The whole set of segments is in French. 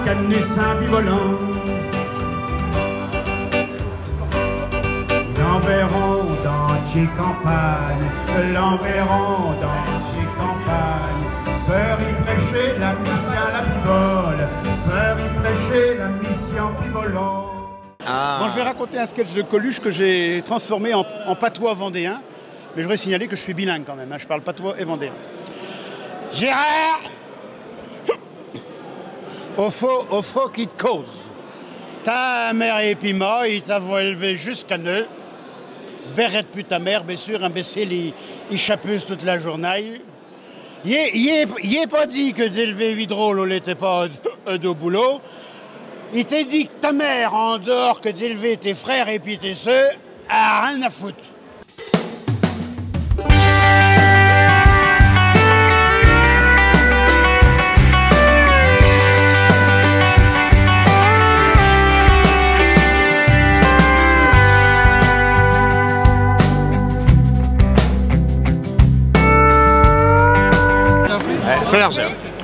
canessin bivolant. L'enverron d'entier campagne, l'enverron d'entier campagne. Peur y prêcher la mission la pivole, peur y prêcher la mission pivolant. Bon, je vais raconter un sketch de Coluche que j'ai transformé en patois vendéen. Mais je voudrais signaler que je suis bilingue quand même, hein. Je parle patois et vendéen. Gérard, au faux qui te cause. Ta mère est piment, il t'a élevé jusqu'à nœud. Berrette pute ta mère, bien sûr, imbécile, il chapeuse toute la journée. Il est pas dit que d'élever 8 drôles, on n'était pas de boulot. Il t'a dit que ta mère, en dehors que d'élever tes frères et puis tes soeurs, a rien à foutre. Serge,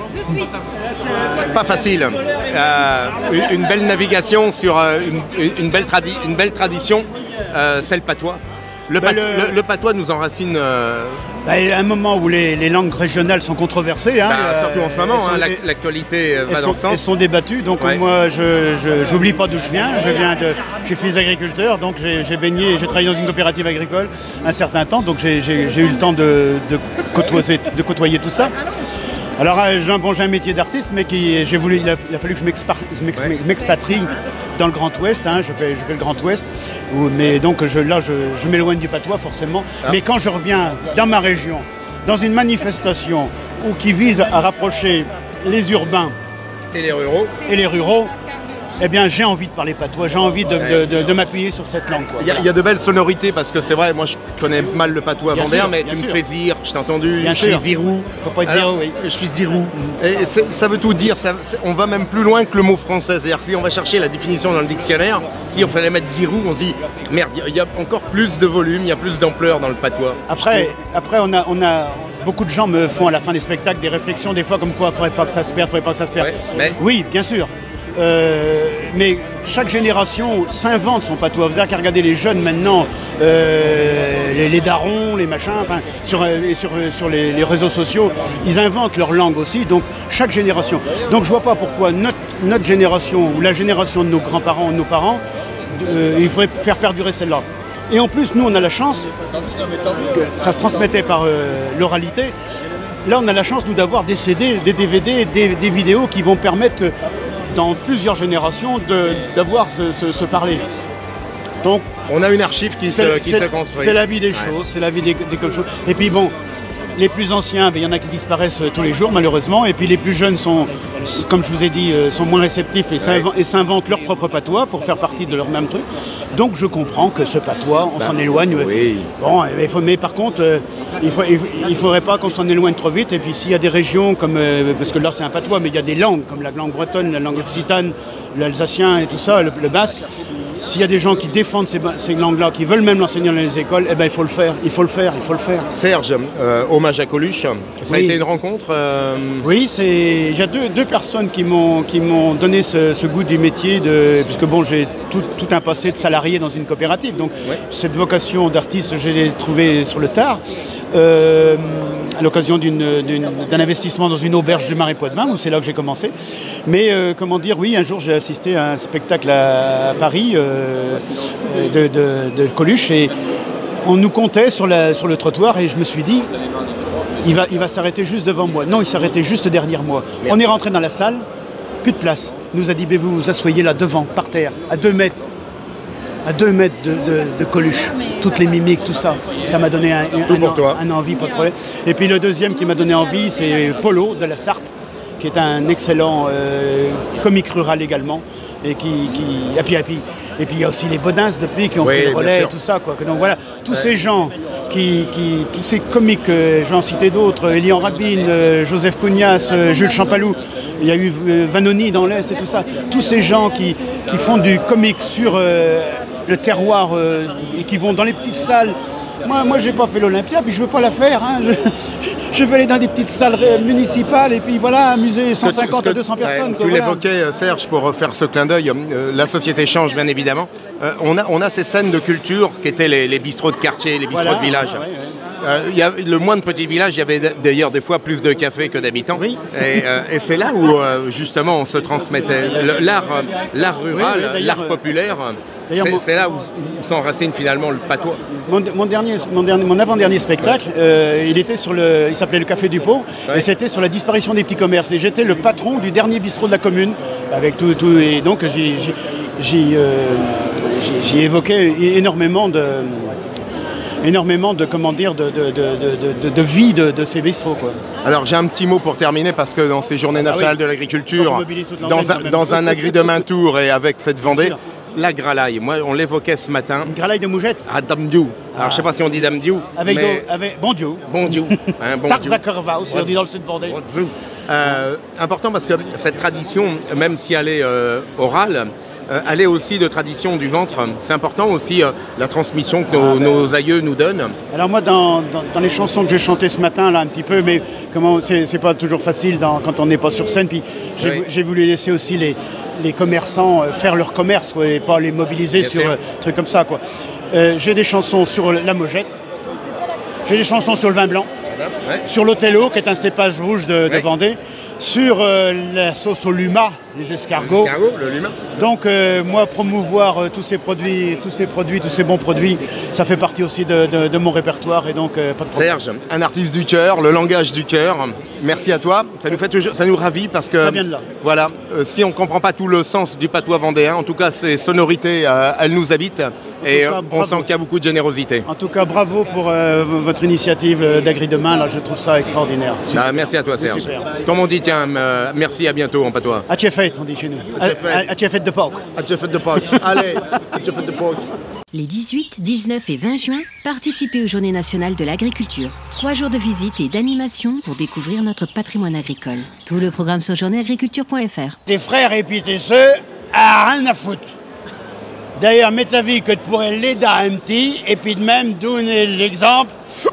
pas facile. Une belle navigation sur une belle tradition, c'est le patois. Le patois nous enracine. À un moment où les langues régionales sont controversées. Hein, surtout en ce moment, l'actualité va dans ce sens. Elles sont débattues, donc ouais. Moi je n'oublie pas d'où je viens. Je suis fils d'agriculteur, donc j'ai baigné, j'ai travaillé dans une coopérative agricole un certain temps, donc j'ai eu le temps de côtoyer tout ça. Alors j'ai un métier d'artiste, mais il a fallu que je m'expatrie dans le Grand Ouest, hein, je fais le Grand Ouest, mais donc là je m'éloigne du patois forcément. Ah. Mais quand je reviens dans ma région, dans une manifestation qui vise à rapprocher les urbains et les ruraux, eh bien j'ai envie de parler patois, j'ai envie de m'appuyer sur cette langue. Il y a de belles sonorités parce que c'est vrai, moi je connais mal le patois vendéen, mais tu me fais zire, je t'ai entendu, je suis zirou. Faut pas dire oui. Je suis zirou. Et ça veut tout dire, on va même plus loin que le mot français. C'est-à-dire si on va chercher la définition dans le dictionnaire, si on fallait mettre zirou, on se dit merde, il y a encore plus de volume, il y a plus d'ampleur dans le patois. Après on a beaucoup de gens me font à la fin des spectacles des réflexions des fois comme quoi faudrait pas que ça se perde, Ouais, mais... Oui, bien sûr. Mais chaque génération s'invente son patois. Vous avez qu'à regarder les jeunes maintenant, les darons, les machins, enfin, sur les réseaux sociaux, ils inventent leur langue aussi, donc chaque génération. Donc je vois pas pourquoi notre génération ou la génération de nos grands-parents ou de nos parents, il faudrait faire perdurer celle-là. Et en plus, nous, on a la chance, que ça se transmettait par l'oralité. Là, on a la chance, nous, d'avoir des CD, des DVD, des vidéos qui vont permettre que dans plusieurs générations d'avoir ce parler. Donc, on a une archive qui se construit. C'est la vie des choses, c'est la vie des choses. Et puis bon, les plus anciens, il y en a qui disparaissent tous les jours malheureusement, et puis les plus jeunes sont, comme je vous ai dit, sont moins réceptifs et s'inventent leur propre patois pour faire partie de leur même truc. Donc je comprends que ce patois, on s'en éloigne. Oui. Bon, mais par contre, il ne faudrait pas qu'on s'en éloigne trop vite. Et puis s'il y a des régions comme, parce que là c'est un patois, mais il y a des langues comme la langue bretonne, la langue occitane, l'alsacien et tout ça, le basque. S'il y a des gens qui défendent ces langues-là, qui veulent même l'enseigner dans les écoles, eh ben, il faut le faire. Serge, hommage à Coluche, ça a été une rencontre Oui, il y a deux personnes qui m'ont donné ce goût du métier, puisque bon, j'ai tout un passé de salarié dans une coopérative, donc cette vocation d'artiste, je l'ai trouvée sur le tard. À l'occasion d'un investissement dans une auberge du Marais Poitevin, où c'est là que j'ai commencé. Mais comment dire, oui, un jour j'ai assisté à un spectacle à Paris de Coluche et on nous comptait sur le trottoir et je me suis dit, il va s'arrêter juste devant moi. Non, il s'arrêtait juste derrière moi. Merde. On est rentré dans la salle, plus de place. Il nous a dit, vous vous asseyez là devant, par terre, à 2 mètres. À 2 mètres de Coluche, toutes les mimiques, tout ça. Ça m'a donné un envie, pas de problème. Et puis le deuxième qui m'a donné envie, c'est Polo de la Sarthe, qui est un excellent comique rural également. Et puis il y a aussi les Bodins depuis qui ont pris le relais et tout ça, quoi. Donc voilà, tous ces gens, tous ces comiques, je vais en citer d'autres, Elian Rabin, Joseph Cognas, Jules Champalou, il y a eu Vanoni dans l'Est et tout ça. Tous ces gens qui font du comique sur le terroir et qui vont dans les petites salles. Moi j'ai pas fait l'Olympia, puis je veux pas la faire. Hein. Je veux aller dans des petites salles municipales et puis voilà, amuser 150 à 200 personnes. Tu l'évoquais, Serge, pour faire ce clin d'œil, la société change bien évidemment. On a ces scènes de culture qui étaient les bistrots de quartier, les bistrots de village. Il y a le moins de petits villages, il y avait d'ailleurs des fois plus de cafés que d'habitants. Oui. Et c'est là où justement on se transmettait. L'art rural, l'art populaire, c'est là où s'enracine finalement le patois. Mon avant-dernier spectacle, il s'appelait le Café du Pau, et c'était sur la disparition des petits commerces. Et j'étais le patron du dernier bistrot de la commune, avec tout et donc j'ai évoqué énormément de comment dire de vie de ces bistrots, quoi. Alors j'ai un petit mot pour terminer parce que dans ces journées nationales de l'agriculture, dans un agri de main tour et avec cette Vendée, la gralaille, moi on l'évoquait ce matin. Une gralaille de mougette. À Damdiou. Alors je sais pas si on dit Damdiou. Avec bon Dieu. Bon Dieu. Tarzakorva aussi, on dit dans le sud Vendée. Important parce que cette tradition, même si elle est orale, elle est aussi de tradition du ventre. C'est important aussi la transmission que nos aïeux nous donnent. Alors moi, dans les chansons que j'ai chantées ce matin, là un petit peu, mais comment c'est pas toujours facile quand on n'est pas sur scène. Puis j'ai voulu laisser aussi les commerçants faire leur commerce, quoi, et pas les mobiliser sur trucs comme ça, quoi. J'ai des chansons sur la Mogette, j'ai des chansons sur le vin blanc, sur l'Othello, qui est un cépage rouge de Vendée, sur la sauce au luma, les escargots. Le luma. Donc moi, promouvoir tous ces bons produits, ça fait partie aussi de mon répertoire, et donc pas de problème. Serge, un artiste du cœur, le langage du cœur. Merci à toi. Ça nous ravit parce que ça vient de là. Voilà, si on ne comprend pas tout le sens du patois vendéen, en tout cas ces sonorités, elles nous habitent et on sent qu'il y a beaucoup de générosité. En tout cas, bravo pour votre initiative d'Agri Demain. Là, je trouve ça extraordinaire. Merci à toi, Serge. Comme on dit, tiens, merci, à bientôt en patois. À Tchefet, on dit chez nous. À Tchefet de Pâques. À Tchefet de Pâques. Allez, à Tchefet de Pâques. Les 18, 19 et 20 juin, participez aux Journées nationales de l'agriculture. 3 jours de visite et d'animation pour découvrir notre patrimoine agricole. Tout le programme sur journéeagriculture.fr. Tes frères et puis tes sœurs, rien à foutre. D'ailleurs, mets ta vie que tu pourrais l'aider un petit, et puis de même donner l'exemple.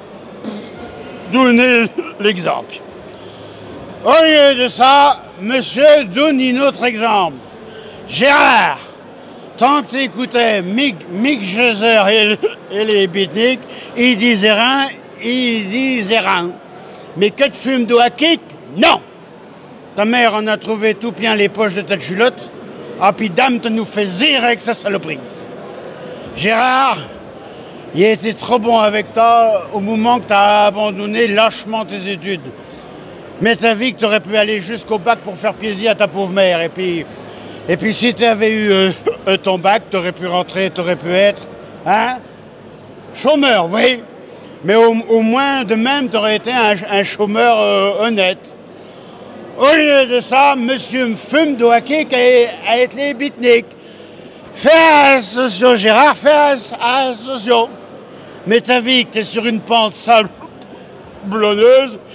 Donner l'exemple. Au lieu de ça, monsieur donne un autre exemple. Gérard, tant que t'écoutais Mick Jagger et les beatniks, ils disaient rien. Mais que tu fumes de hakik? Non! Ta mère en a trouvé tout bien les poches de ta culotte. Ah, puis dame, tu nous fais zérer avec sa saloperie. Gérard, il a été trop bon avec toi au moment que tu as abandonné lâchement tes études. Mais ta vie que tu aurais pu aller jusqu'au bac pour faire plaisir à ta pauvre mère. Et puis si tu avais eu ton bac, tu aurais pu rentrer, tu aurais pu être chômeur, oui. Mais au moins, de même, tu aurais été un chômeur honnête. Au lieu de ça, monsieur me fume de hockey à être les beatniks. Fais attention, Gérard, fais attention. Mais ta vie que tu es sur une pente sablonneuse.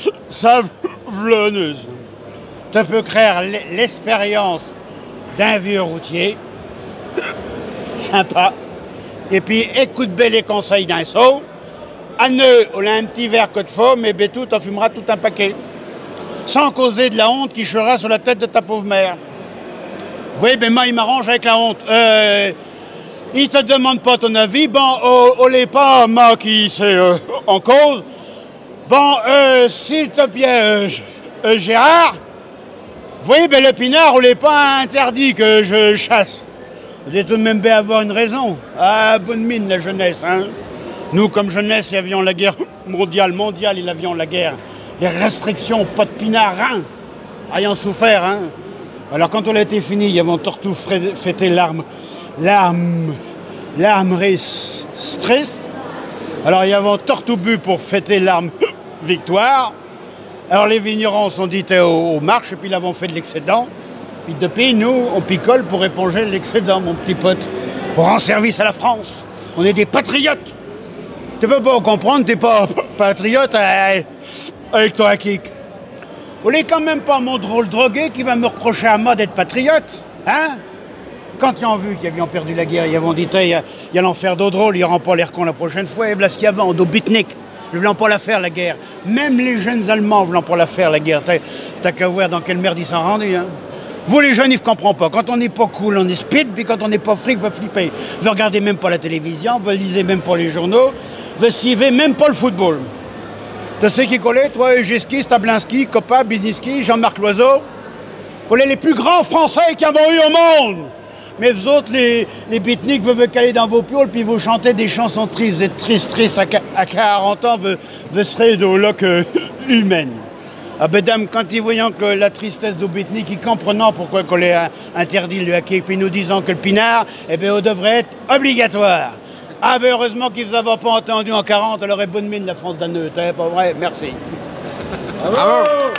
Tu peux créer l'expérience d'un vieux routier, sympa, et puis écoute bien les conseils d'un saut. À nœud, on a un petit verre que de faux, mais bétou, t'en fumeras tout un paquet. Sans causer de la honte qui chera sur la tête de ta pauvre mère. Oui, mais moi, il m'arrange avec la honte. Il te demande pas ton avis, bon, on n'est pas moi qui c'est en cause. Bon, s'il te plaît, Gérard, vous voyez, ben, le pinard, on n'est pas interdit que je chasse. Vous devez tout de même bien avoir une raison. Ah, bonne mine, la jeunesse, hein. Nous, comme jeunesse, avions la guerre mondiale, et avions la guerre. Des restrictions, pas de pinard, rien souffert, hein. Alors, quand on a été fini, ils avaient surtout fêté l'arme-stress. Alors, il y avait tortou bu pour fêter l'arme victoire. Alors, les vignerons sont dit aux marches, et puis ils avons fait de l'excédent. Puis depuis, nous, on picole pour éponger l'excédent, mon petit pote. On rend service à la France. On est des patriotes. Tu peux pas comprendre, t'es pas patriote avec ton hakik. On n'est quand même pas mon drôle drogué qui va me reprocher à moi d'être patriote, hein? Quand ils ont vu qu'ils avaient perdu la guerre, ils ont dit il y a l'enfer d'eau drôle, ils n'auront pas l'air con la prochaine fois, et voilà ce qu'il y avait en dos bitnik. ne voulant pas la faire, la guerre. Même les jeunes Allemands ne voulant pas la faire, la guerre. T'as qu'à voir dans quelle merde ils sont rendus. Hein. Vous, les jeunes, ils ne comprennent pas. Quand on n'est pas cool, on est speed, puis quand on n'est pas fric, on va flipper. Vous ne regardez même pas la télévision, vous ne lisez même pas les journaux, vous ne suivez même pas le football. Tu sais qui collait, toi, Egeski, Stablinski, Coppa, Bizniski, Jean-Marc Loiseau. Collez les plus grands Français qu'il y a eu au monde. Mais vous autres, les beatniks, vous caler dans vos pioles, puis vous chantez des chansons tristes. Vous êtes triste à 40 ans, vous serez de loc humaine. Ah ben dame, quand ils voyant que la tristesse de beatnik, ils comprenant pourquoi qu'on a interdit le hockey, puis nous disant que le pinard, eh bien, on devrait être obligatoire. Ah ben heureusement qu'ils ne vous avaient pas entendu en 40, elle aurait bonne mine la France d'un neutre, hein, pas vrai? Merci. Bravo.